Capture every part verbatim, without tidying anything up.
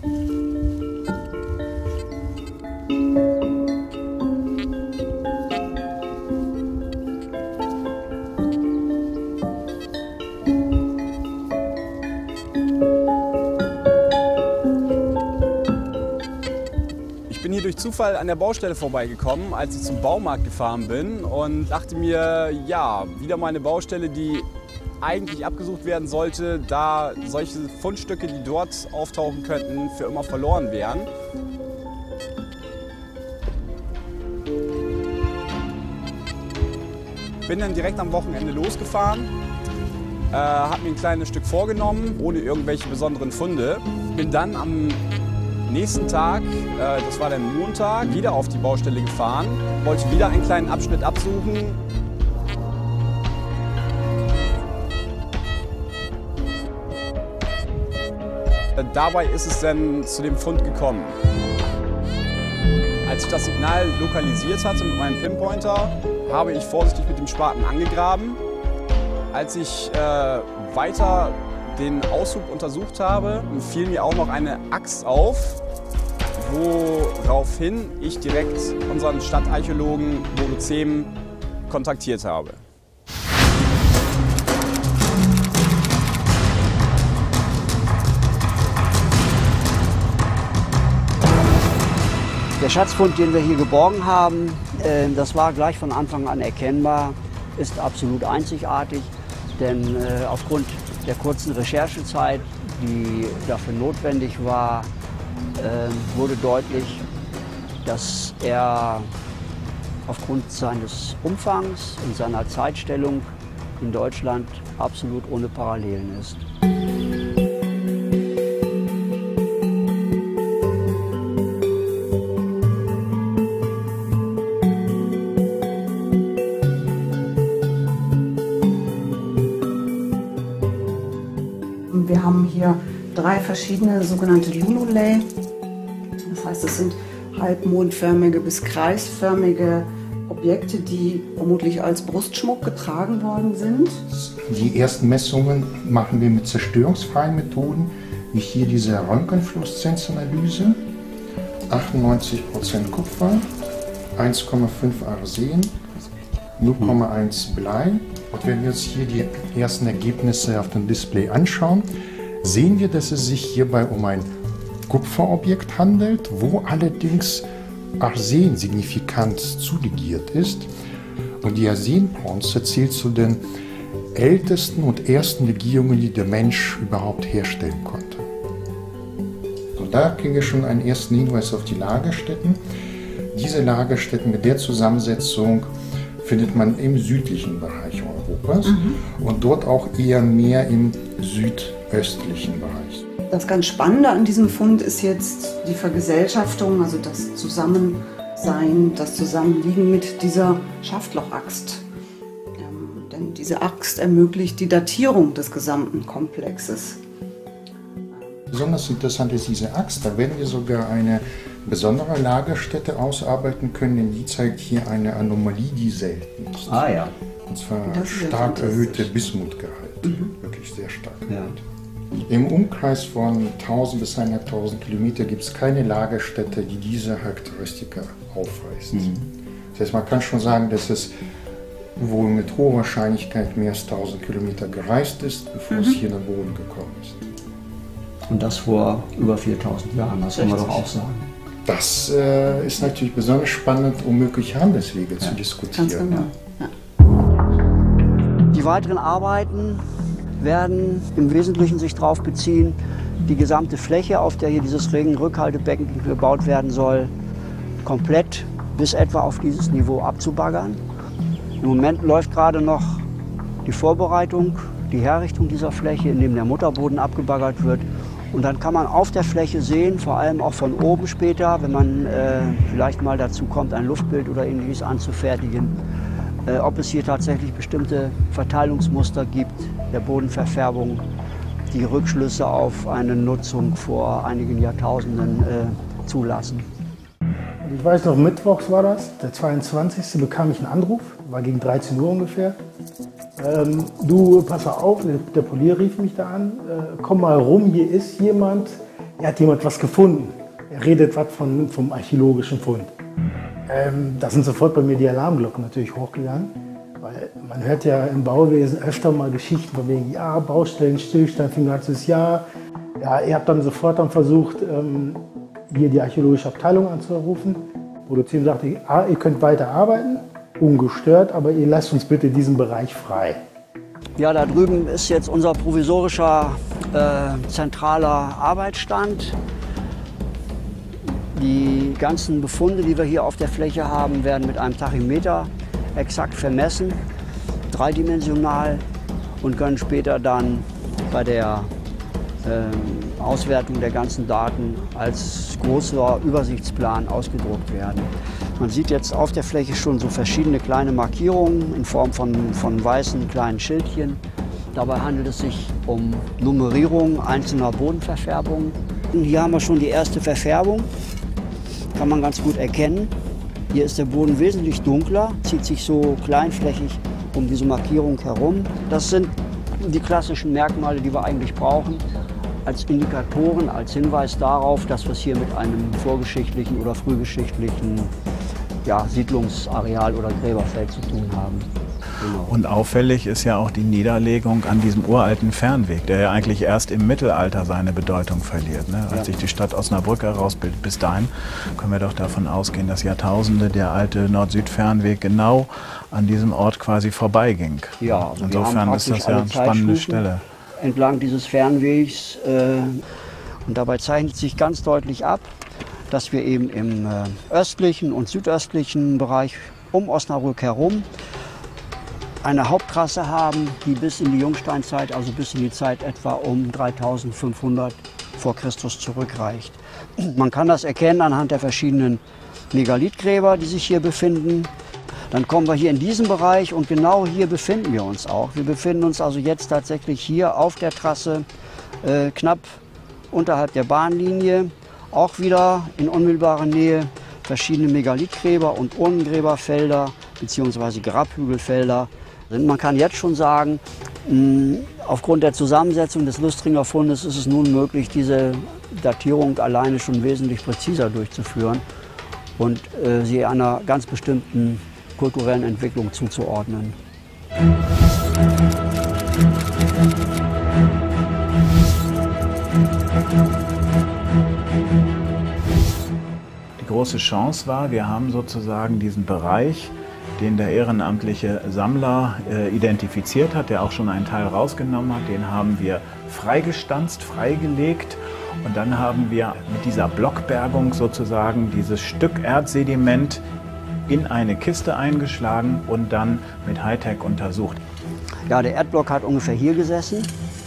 Ich bin hier durch Zufall an der Baustelle vorbeigekommen, als ich zum Baumarkt gefahren bin und dachte mir, ja, wieder mal eine Baustelle, die eigentlich abgesucht werden sollte, da solche Fundstücke, die dort auftauchen könnten, für immer verloren wären. Bin dann direkt am Wochenende losgefahren, äh, habe mir ein kleines Stück vorgenommen, ohne irgendwelche besonderen Funde. Bin dann am nächsten Tag, äh, das war der Montag, wieder auf die Baustelle gefahren, wollte wieder einen kleinen Abschnitt absuchen. Äh, dabei ist es dann zu dem Fund gekommen. Als ich das Signal lokalisiert hatte mit meinem Pinpointer, habe ich vorsichtig mit dem Spaten angegraben. Als ich äh, weiter den Aushub untersucht habe, fiel mir auch noch eine Axt auf, woraufhin ich direkt unseren Stadtarchäologen Bodo Zehm kontaktiert habe. Der Schatzfund, den wir hier geborgen haben, äh, das war gleich von Anfang an erkennbar, ist absolut einzigartig, denn äh, aufgrund der kurzen Recherchezeit, die dafür notwendig war, äh, wurde deutlich, dass er aufgrund seines Umfangs und seiner Zeitstellung in Deutschland absolut ohne Parallelen ist. Wir haben hier drei verschiedene sogenannte Lunulae. Das heißt, es sind halbmondförmige bis kreisförmige Objekte, die vermutlich als Brustschmuck getragen worden sind. Die ersten Messungen machen wir mit zerstörungsfreien Methoden, wie hier diese Röntgenfluoreszenzanalyse. achtundneunzig Prozent Kupfer, eins Komma fünf Arsen, null Komma eins Blei. Und wenn wir uns hier die ersten Ergebnisse auf dem Display anschauen, sehen wir, dass es sich hierbei um ein Kupferobjekt handelt, wo allerdings Arsen signifikant zulegiert ist. Und die Arsenbronze zählt zu den ältesten und ersten Legierungen, die der Mensch überhaupt herstellen konnte. Und da kriegen wir schon einen ersten Hinweis auf die Lagerstätten. Diese Lagerstätten mit der Zusammensetzung findet man im südlichen Bereich Europas mhm. und dort auch eher mehr im südöstlichen Bereich. Das ganz Spannende an diesem Fund ist jetzt die Vergesellschaftung, also das Zusammensein, das Zusammenliegen mit dieser Schaftlochaxt. Ähm, denn diese Axt ermöglicht die Datierung des gesamten Komplexes. Besonders interessant ist diese Axt, da werden wir sogar eine besondere Lagerstätte ausarbeiten können, denn die zeigt hier eine Anomalie, die selten ist. Ah ja. Und zwar stark erhöhte Bismutgehalt, mhm. wirklich sehr stark ja. erhöht. Im Umkreis von tausend bis eintausendfünfhundert Kilometer gibt es keine Lagerstätte, die diese Charakteristika aufweist. Mhm. Das heißt, man kann schon sagen, dass es wohl mit hoher Wahrscheinlichkeit mehr als tausend Kilometer gereist ist, bevor mhm. es hier in den Boden gekommen ist. Und das vor über viertausend Jahren, das kann man doch auch sagen. Das äh, ist natürlich besonders spannend, um mögliche Handelswege ja. zu diskutieren. Ganz genau. Ja. Die weiteren Arbeiten werden im Wesentlichen sich darauf beziehen, die gesamte Fläche, auf der hier dieses Regenrückhaltebecken gebaut werden soll, komplett bis etwa auf dieses Niveau abzubaggern. Im Moment läuft gerade noch die Vorbereitung, die Herrichtung dieser Fläche, indem der Mutterboden abgebaggert wird. Und dann kann man auf der Fläche sehen, vor allem auch von oben später, wenn man äh, vielleicht mal dazu kommt, ein Luftbild oder Ähnliches anzufertigen, äh, ob es hier tatsächlich bestimmte Verteilungsmuster gibt, der Bodenverfärbung, die Rückschlüsse auf eine Nutzung vor einigen Jahrtausenden äh, zulassen. Ich weiß noch, mittwochs war das, der zweiundzwanzigste bekam ich einen Anruf, war gegen dreizehn Uhr ungefähr. Ähm, du, pass auf, der Polier rief mich da an, äh, komm mal rum, hier ist jemand, er hat jemand was gefunden. Er redet was von, vom archäologischen Fund. Ähm, da sind sofort bei mir die Alarmglocken natürlich hochgegangen. Weil man hört ja im Bauwesen öfter mal Geschichten von wegen, ja, Baustellen, Stillstand für ein ganzes Jahr. Ja, ihr habt dann sofort dann versucht, ähm, hier die archäologische Abteilung anzurufen. Produzieren sagte, ah, ihr könnt weiter arbeiten, ungestört, aber ihr lasst uns bitte diesen Bereich frei. Ja, da drüben ist jetzt unser provisorischer äh, zentraler Arbeitsstand. Die ganzen Befunde, die wir hier auf der Fläche haben, werden mit einem Tachymeter exakt vermessen, dreidimensional, und können später dann bei der äh, Auswertung der ganzen Daten als großer Übersichtsplan ausgedruckt werden. Man sieht jetzt auf der Fläche schon so verschiedene kleine Markierungen in Form von, von weißen kleinen Schildchen. Dabei handelt es sich um Nummerierung einzelner Bodenverfärbungen. Und hier haben wir schon die erste Verfärbung, kann man ganz gut erkennen. Hier ist der Boden wesentlich dunkler, zieht sich so kleinflächig um diese Markierung herum. Das sind die klassischen Merkmale, die wir eigentlich brauchen, als Indikatoren, als Hinweis darauf, dass wir es hier mit einem vorgeschichtlichen oder frühgeschichtlichen ja, Siedlungsareal oder Gräberfeld zu tun haben. Genau. Und auffällig ist ja auch die Niederlegung an diesem uralten Fernweg, der ja eigentlich erst im Mittelalter seine Bedeutung verliert. Ne? Als ja. sich die Stadt Osnabrück herausbildet, bis dahin können wir doch davon ausgehen, dass Jahrtausende der alte Nord-Süd-Fernweg genau an diesem Ort quasi vorbeiging. Ja, also insofern ist das ja eine spannende Stelle. Entlang dieses Fernwegs äh, und dabei zeichnet sich ganz deutlich ab, dass wir eben im äh, östlichen und südöstlichen Bereich um Osnabrück herum eine Haupttrasse haben, die bis in die Jungsteinzeit, also bis in die Zeit etwa um dreitausendfünfhundert vor Christus zurückreicht. Man kann das erkennen anhand der verschiedenen Megalithgräber, die sich hier befinden. Dann kommen wir hier in diesen Bereich und genau hier befinden wir uns auch. Wir befinden uns also jetzt tatsächlich hier auf der Trasse, äh, knapp unterhalb der Bahnlinie, auch wieder in unmittelbarer Nähe verschiedene Megalithgräber und Urnengräberfelder bzw. Grabhügelfelder. Man kann jetzt schon sagen, mh, aufgrund der Zusammensetzung des Lustringer Fundes ist es nun möglich, diese Datierung alleine schon wesentlich präziser durchzuführen und äh, sie einer ganz bestimmten kulturellen Entwicklung zuzuordnen. Die große Chance war, wir haben sozusagen diesen Bereich, den der ehrenamtliche Sammler äh, identifiziert hat, der auch schon einen Teil rausgenommen hat, den haben wir freigestanzt, freigelegt. Und dann haben wir mit dieser Blockbergung sozusagen dieses Stück Erdsediment in eine Kiste eingeschlagen und dann mit Hightech untersucht. Ja, der Erdblock hat ungefähr hier gesessen.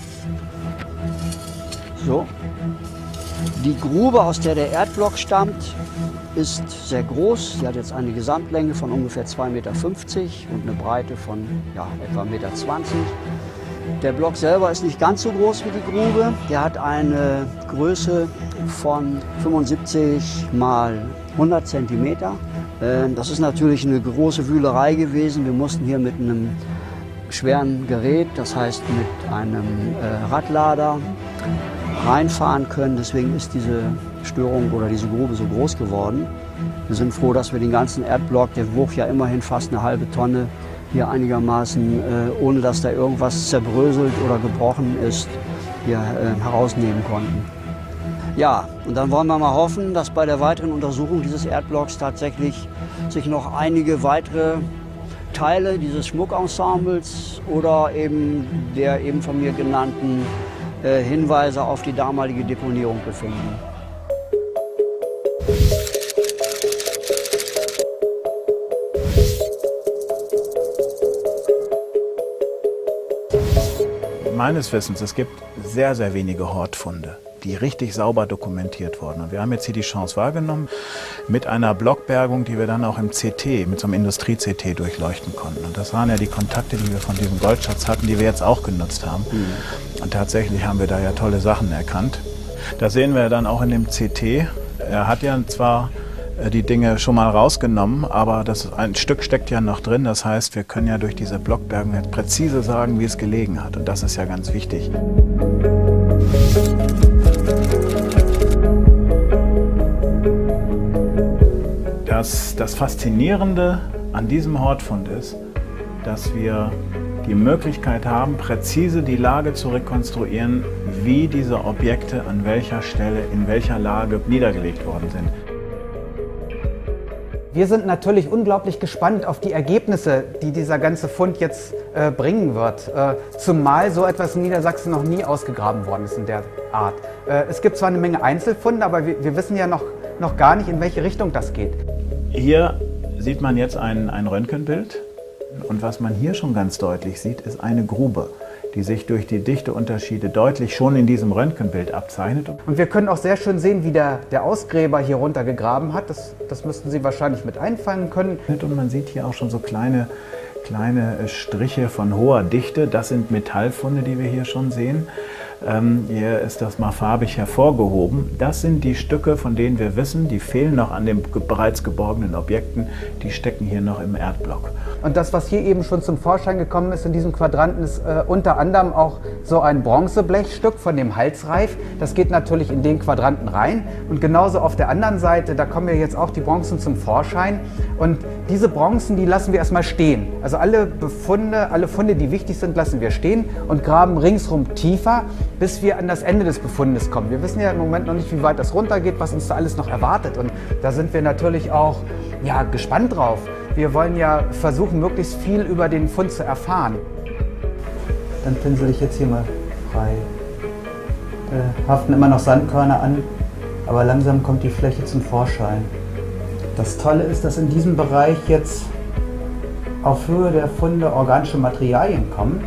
So. Die Grube, aus der der Erdblock stammt, ist sehr groß. Sie hat jetzt eine Gesamtlänge von ungefähr zwei Meter fünfzig und eine Breite von ja, etwa ein Meter zwanzig. Der Block selber ist nicht ganz so groß wie die Grube. Der hat eine Größe von fünfundsiebzig mal hundert Zentimeter. Das ist natürlich eine große Wühlerei gewesen. Wir mussten hier mit einem schweren Gerät, das heißt mit einem Radlader, reinfahren können. Deswegen ist diese Störung oder diese Grube so groß geworden. Wir sind froh, dass wir den ganzen Erdblock, der wog ja immerhin fast eine halbe Tonne, hier einigermaßen, äh, ohne dass da irgendwas zerbröselt oder gebrochen ist, hier äh, herausnehmen konnten. Ja, und dann wollen wir mal hoffen, dass bei der weiteren Untersuchung dieses Erdblocks tatsächlich sich noch einige weitere Teile dieses Schmuckensembles oder eben der eben von mir genannten äh, Hinweise auf die damalige Deponierung befinden. Meines Wissens, es gibt sehr, sehr wenige Hortfunde, die richtig sauber dokumentiert wurden. Und wir haben jetzt hier die Chance wahrgenommen, mit einer Blockbergung, die wir dann auch im C T, mit so einem Industrie-C T durchleuchten konnten. Und das waren ja die Kontakte, die wir von diesem Goldschatz hatten, die wir jetzt auch genutzt haben. Mhm. Und tatsächlich haben wir da ja tolle Sachen erkannt. Das sehen wir dann auch in dem C T. Er hat ja zwar die Dinge schon mal rausgenommen, aber das, ein Stück steckt ja noch drin. Das heißt, wir können ja durch diese Blockbergung jetzt präzise sagen, wie es gelegen hat. Und das ist ja ganz wichtig. Das, das Faszinierende an diesem Hortfund ist, dass wir die Möglichkeit haben, präzise die Lage zu rekonstruieren, wie diese Objekte an welcher Stelle, in welcher Lage niedergelegt worden sind. Wir sind natürlich unglaublich gespannt auf die Ergebnisse, die dieser ganze Fund jetzt äh, bringen wird. Äh, zumal so etwas in Niedersachsen noch nie ausgegraben worden ist in der Art. Äh, es gibt zwar eine Menge Einzelfunde, aber wir, wir wissen ja noch, noch gar nicht, in welche Richtung das geht. Hier sieht man jetzt ein, ein Röntgenbild. Und was man hier schon ganz deutlich sieht, ist eine Grube, die sich durch die Dichteunterschiede deutlich schon in diesem Röntgenbild abzeichnet. Und wir können auch sehr schön sehen, wie der, der Ausgräber hier runter gegraben hat. Das, das müssten Sie wahrscheinlich mit einfangen können. Und man sieht hier auch schon so kleine, kleine Striche von hoher Dichte. Das sind Metallfunde, die wir hier schon sehen. Ähm, hier ist das mal farbig hervorgehoben. Das sind die Stücke, von denen wir wissen, die fehlen noch an den bereits geborgenen Objekten. Die stecken hier noch im Erdblock. Und das, was hier eben schon zum Vorschein gekommen ist in diesem Quadranten, ist äh, unter anderem auch so ein Bronzeblechstück von dem Halsreif. Das geht natürlich in den Quadranten rein. Und genauso auf der anderen Seite, da kommen ja jetzt auch die Bronzen zum Vorschein. Und diese Bronzen, die lassen wir erstmal stehen. Also alle Befunde, alle Funde, die wichtig sind, lassen wir stehen und graben ringsrum tiefer, bis wir an das Ende des Befundes kommen. Wir wissen ja im Moment noch nicht, wie weit das runtergeht, was uns da alles noch erwartet. Und da sind wir natürlich auch ja, gespannt drauf. Wir wollen ja versuchen, möglichst viel über den Fund zu erfahren. Dann pinsel ich jetzt hier mal frei. Da haften immer noch Sandkörner an, aber langsam kommt die Fläche zum Vorschein. Das Tolle ist, dass in diesem Bereich jetzt auf Höhe der Funde organische Materialien kommen.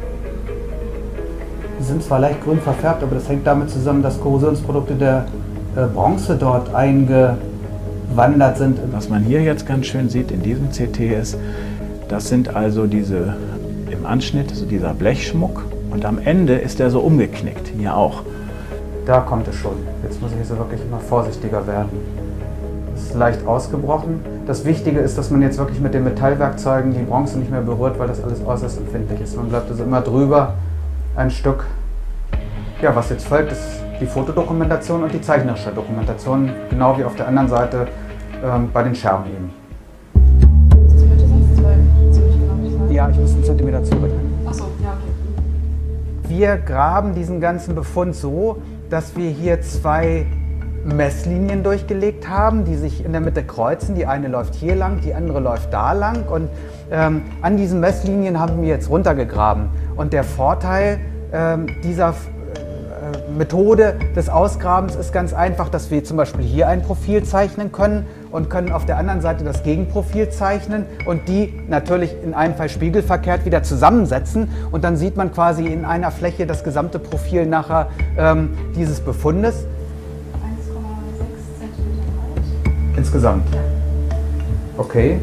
Die sind zwar leicht grün verfärbt, aber das hängt damit zusammen, dass Korrosionsprodukte der äh, Bronze dort eingewandert sind. Was man hier jetzt ganz schön sieht in diesem C T ist, das sind also diese im Anschnitt, also dieser Blechschmuck, und am Ende ist der so umgeknickt, hier auch. Da kommt es schon. Jetzt muss ich also wirklich immer vorsichtiger werden. Es ist leicht ausgebrochen. Das Wichtige ist, dass man jetzt wirklich mit den Metallwerkzeugen die Bronze nicht mehr berührt, weil das alles äußerst empfindlich ist. Man bleibt also immer drüber ein Stück. Ja, was jetzt folgt, ist die Fotodokumentation und die zeichnerische Dokumentation, genau wie auf der anderen Seite ähm, bei den Scherben eben. Ja, ich muss einen Zentimeter zurücknehmen. Ach so, ja, okay. Wir graben diesen ganzen Befund so, dass wir hier zwei Messlinien durchgelegt haben, die sich in der Mitte kreuzen. Die eine läuft hier lang, die andere läuft da lang. Und ähm, an diesen Messlinien haben wir jetzt runtergegraben. Und der Vorteil ähm, dieser äh, Methode des Ausgrabens ist ganz einfach, dass wir zum Beispiel hier ein Profil zeichnen können und können auf der anderen Seite das Gegenprofil zeichnen und die natürlich in einem Fall spiegelverkehrt wieder zusammensetzen. Und dann sieht man quasi in einer Fläche das gesamte Profil nachher ähm, dieses Befundes. eins Komma sechs Zentimeter breit. Insgesamt? Ja. Okay.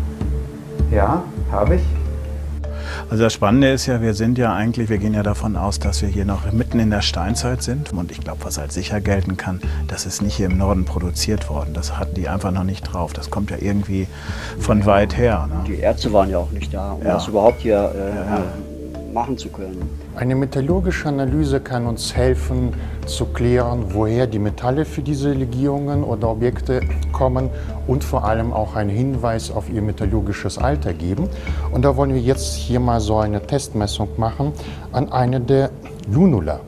Ja, habe ich. Also das Spannende ist ja, wir sind ja eigentlich, wir gehen ja davon aus, dass wir hier noch mitten in der Steinzeit sind. Und ich glaube, was als sicher gelten kann, das ist nicht hier im Norden produziert worden. Das hatten die einfach noch nicht drauf. Das kommt ja irgendwie von weit her. Ne? Die Ärzte waren ja auch nicht da, um Ja. das überhaupt hier äh, Ja. machen zu können. Eine metallurgische Analyse kann uns helfen zu klären, woher die Metalle für diese Legierungen oder Objekte kommen und vor allem auch einen Hinweis auf ihr metallurgisches Alter geben. Und da wollen wir jetzt hier mal so eine Testmessung machen an einer der Lunula.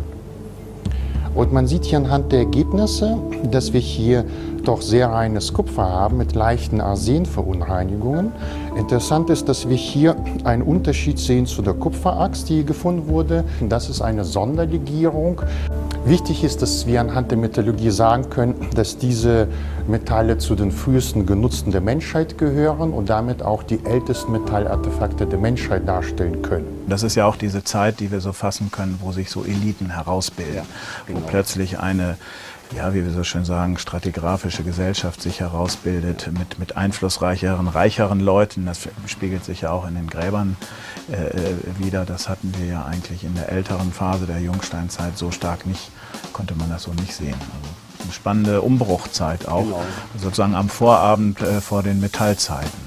Und man sieht hier anhand der Ergebnisse, dass wir hier doch sehr reines Kupfer haben mit leichten Arsenverunreinigungen. Interessant ist, dass wir hier einen Unterschied sehen zu der Kupferaxt, die gefunden wurde. Das ist eine Sonderlegierung. Wichtig ist, dass wir anhand der Metallurgie sagen können, dass diese Metalle zu den frühesten Genutzten der Menschheit gehören und damit auch die ältesten Metallartefakte der Menschheit darstellen können. Das ist ja auch diese Zeit, die wir so fassen können, wo sich so Eliten herausbilden, ja, genau. Wo plötzlich eine, ja, wie wir so schön sagen, stratigraphische Gesellschaft sich herausbildet mit, mit einflussreicheren, reicheren Leuten. Das spiegelt sich ja auch in den Gräbern äh, wieder. Das hatten wir ja eigentlich in der älteren Phase der Jungsteinzeit so stark nicht, konnte man das so nicht sehen. Also eine spannende Umbruchzeit auch, genau. Sozusagen am Vorabend äh, vor den Metallzeiten.